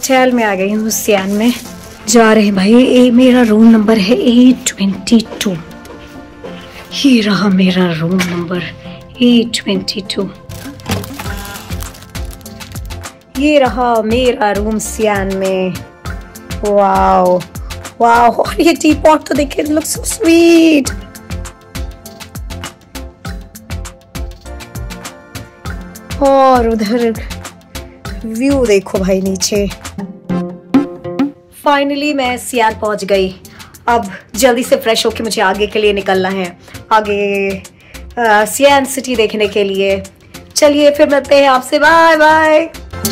Hotel में आ गई हूँ, सियान में जा रहे हैं भाई। मेरा रूम नंबर है A22। ये रहा मेरा रूम नंबर A22। ये रहा मेरा रूम सियान में। वाओ वाओ, और ये टी पॉट तो देखिए, इट लुक्स सो स्वीट। और उधर व्यू देखो भाई नीचे। फाइनली मैं सियान पहुंच गई। अब जल्दी से फ्रेश होके मुझे आगे के लिए निकलना है, आगे सियान सिटी देखने के लिए। चलिए फिर मिलते हैं आपसे, बाय बाय।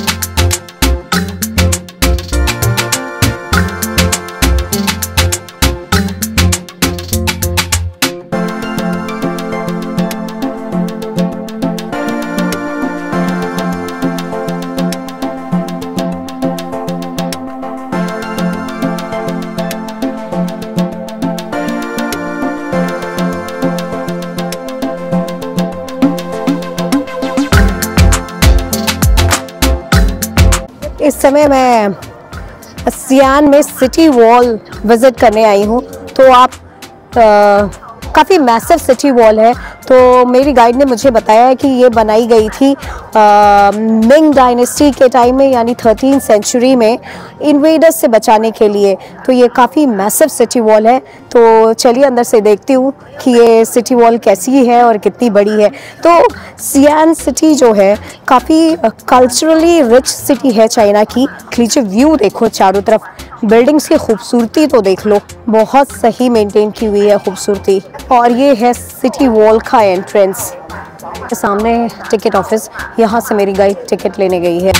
इस समय मैं सियान में सिटी वॉल विज़िट करने आई हूँ। तो आप काफ़ी मैसिव सिटी वॉल है। तो मेरी गाइड ने मुझे बताया है कि ये बनाई गई थी मिंग डायनेस्टी के टाइम में, यानी 13th सेंचुरी में, इन्वेडर्स से बचाने के लिए। तो ये काफ़ी मैसिव सिटी वॉल है। तो चलिए अंदर से देखती हूँ कि ये सिटी वॉल कैसी है और कितनी बड़ी है। तो सियान सिटी जो है काफ़ी कल्चरली रिच सिटी है चाइना की। नीचे व्यू देखो, चारों तरफ बिल्डिंग्स की खूबसूरती तो देख लो, बहुत सही मेंटेन की हुई है खूबसूरती। और ये है सिटी वॉल का एंट्रेंस। सामने टिकट ऑफिस, यहाँ से मेरी गाइड टिकट लेने गई है।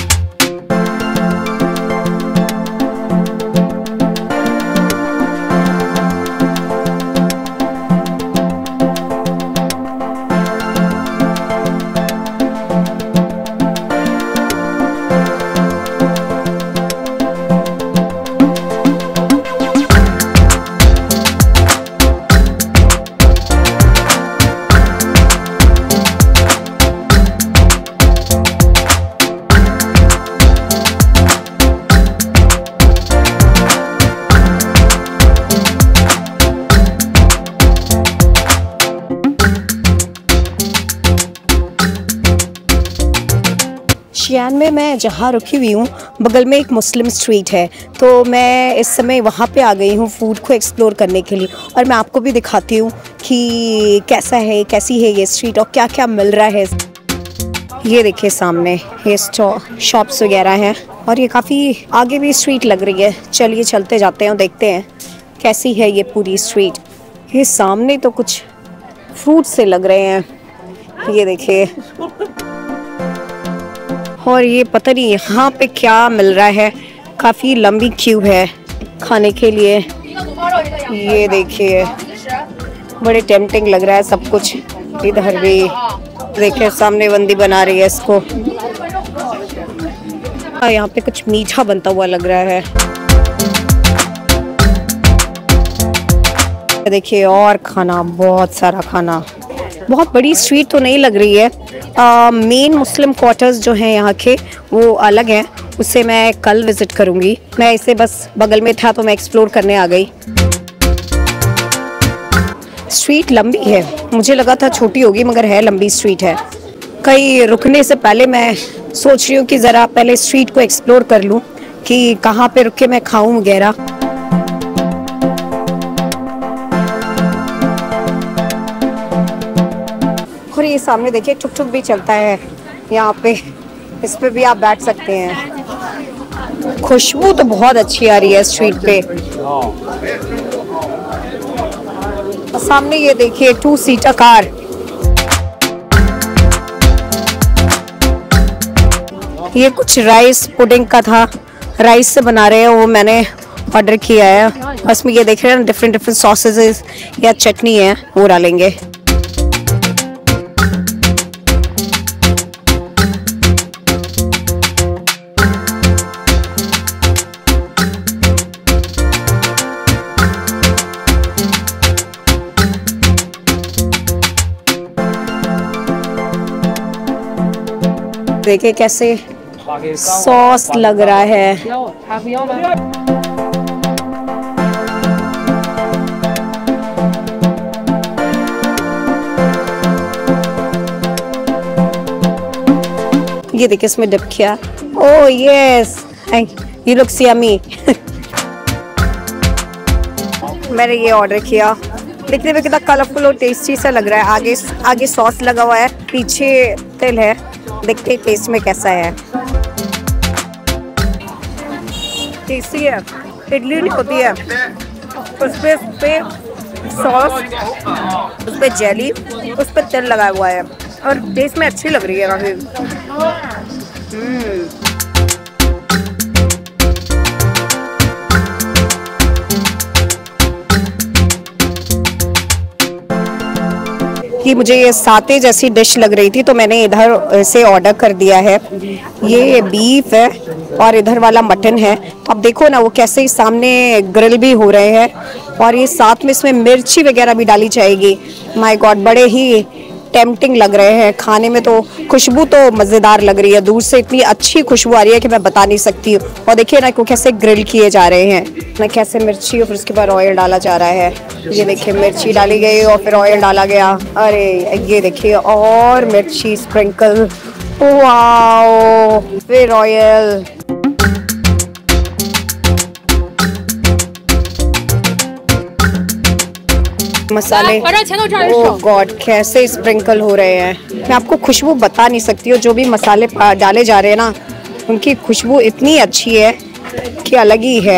सियान में मैं जहाँ रुकी हुई हूँ, बगल में एक मुस्लिम स्ट्रीट है। तो मैं इस समय वहाँ पे आ गई हूँ फूड को एक्सप्लोर करने के लिए। और मैं आपको भी दिखाती हूँ कि कैसा है, कैसी है ये स्ट्रीट और क्या क्या मिल रहा है। ये देखिए सामने ये शॉप्स वगैरह हैं, और ये काफ़ी आगे भी स्ट्रीट लग रही है। चलिए चलते जाते हैं और देखते हैं कैसी है ये पूरी स्ट्रीट। ये सामने तो कुछ फ्रूट से लग रहे हैं, ये देखिए। और ये पता नहीं यहाँ पे क्या मिल रहा है, काफ़ी लंबी क्यू है खाने के लिए। ये देखिए बड़े टेम्पटिंग लग रहा है सब कुछ। इधर भी देखिए सामने बंदी बना रही है इसको। यहाँ पे कुछ मीठा बनता हुआ लग रहा है। देखिए और खाना, बहुत सारा खाना। बहुत बड़ी स्ट्रीट तो नहीं लग रही है। मेन मुस्लिम क्वार्टर्स जो हैं यहाँ के वो अलग हैं, उससे मैं कल विज़िट करूँगी। मैं इसे बस बगल में था तो मैं एक्सप्लोर करने आ गई। स्ट्रीट लंबी है, मुझे लगा था छोटी होगी मगर है लंबी स्ट्रीट है। कहीं रुकने से पहले मैं सोच रही हूँ कि ज़रा पहले स्ट्रीट को एक्सप्लोर कर लूँ कि कहाँ पे रुक के मैं खाऊँ वगैरह। और ये सामने देखिए टुक टुक भी चलता है यहाँ पे, इस पे भी आप बैठ सकते हैं। खुशबू तो बहुत अच्छी आ रही है स्ट्रीट पे। सामने ये देखिए 2 सीटर कार। ये कुछ राइस पुडिंग का था, राइस से बना रहे हैं, वो मैंने ऑर्डर किया है। बस में ये देख रहे हैं डिफरेंट डिफरेंट सॉसेस या चटनी है, वो डालेंगे। देखिए कैसे सॉस लग रहा है। ये देखिए इसमें डिप किया। ओह यस, ये लुक्स यम्मी। मैंने ये ऑर्डर किया, देखने में कितना कलरफुल और टेस्टी सा लग रहा है। आगे सॉस लगा हुआ है, पीछे तिल है। देखते हैं टेस्ट में कैसा है। टेस्टी है, इडली नहीं होती है, उस पे सॉस, उस पे जेली, उस पे तिल लगा हुआ है और टेस्ट में अच्छी लग रही है काफी। कि मुझे ये साते जैसी डिश लग रही थी तो मैंने इधर से ऑर्डर कर दिया है। ये बीफ है और इधर वाला मटन है। अब देखो ना वो कैसे सामने ग्रिल भी हो रहे हैं और ये साथ में इसमें मिर्ची वगैरह भी डाली जाएगी। माय गॉड, बड़े ही टेम्पटिंग लग रहे हैं खाने में। तो खुशबू तो मज़ेदार लग रही है, दूर से इतनी अच्छी खुशबू आ रही है कि मैं बता नहीं सकती हूँ। और देखिए ना को कैसे ग्रिल किए जा रहे हैं ना, कैसे मिर्ची और फिर उसके बाद ऑयल डाला जा रहा है। ये देखिए मिर्ची डाली गई और फिर ऑयल डाला गया। अरे ये देखिए और मिर्ची स्प्रिंकल, वाओ, फिर ऑयल। मसाले, ओह गॉड, कैसे स्प्रिंकल हो रहे हैं। मैं आपको खुशबू बता नहीं सकती हूँ। जो भी मसाले डाले जा रहे हैं ना, उनकी खुशबू इतनी अच्छी है कि अलग ही है।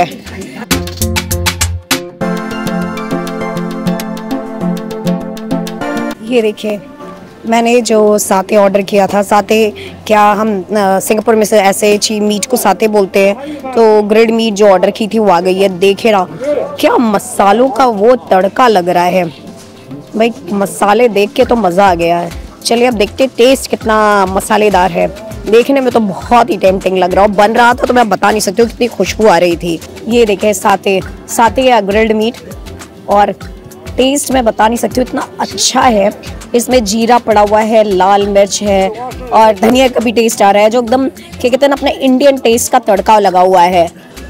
ये देखिए मैंने जो साते ऑर्डर किया था, साते क्या हम सिंगापुर में से ऐसे मीट को साते बोलते हैं, तो ग्रिल्ड मीट जो ऑर्डर की थी वो आ गई है। देखे ना क्या मसालों का वो तड़का लग रहा है भाई, मसाले देख के तो मज़ा आ गया है। चलिए अब देखते टेस्ट कितना मसालेदार है। देखने में तो बहुत ही टेम्पटिंग लग रहा है, बन रहा था तो मैं बता नहीं सकती हूँ कितनी खुशबू आ रही थी। ये देखें साते या ग्रिल्ड मीट, और टेस्ट मैं बता नहीं सकती हूँ इतना अच्छा है। इसमें जीरा पड़ा हुआ है, लाल मिर्च है और धनिया का भी टेस्ट आ रहा है, जो एकदम क्या कहते हैं ना अपने इंडियन टेस्ट का तड़का लगा हुआ है।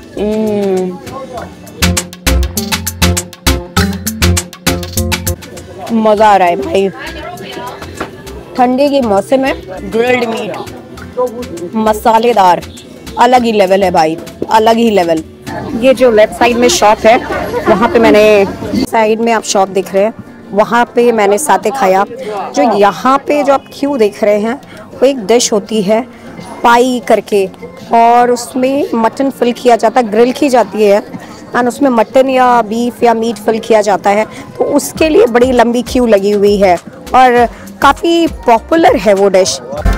मज़ा आ रहा है भाई। ठंडी के मौसम में ग्रिल्ड मीट मसालेदार, अलग ही लेवल है भाई, अलग ही लेवल। ये जो लेफ्ट साइड में शॉप है, वहाँ पे मैंने, साइड में आप शॉप दिख रहे हैं, वहाँ पे मैंने साते खाया। जो यहाँ पे जो आप क्यों देख रहे हैं, वो एक डिश होती है पाई करके, और उसमें मटन फिल किया जाता है, ग्रिल की जाती है एंड उसमें मटन या बीफ या मीट फिल किया जाता है। तो उसके लिए बड़ी लंबी क्यू लगी हुई है और काफ़ी पॉपुलर है वो डिश।